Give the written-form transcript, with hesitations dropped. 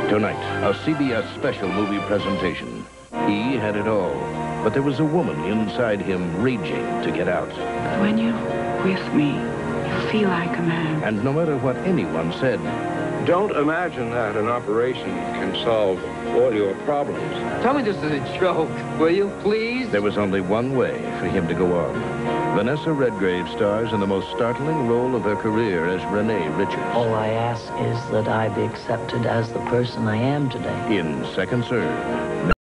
Tonight, a CBS Special Movie presentation. He had it all, but there was a woman inside him raging to get out. When you're with me, you feel like a man. And no matter what anyone said, don't imagine that an operation can solve all your problems. Tell me this is a joke, will you, please? there was only one way for him to go on. Vanessa Redgrave stars in the most startling role of her career as Renee Richards. All I ask is that I be accepted as the person I am today. In Second Serve.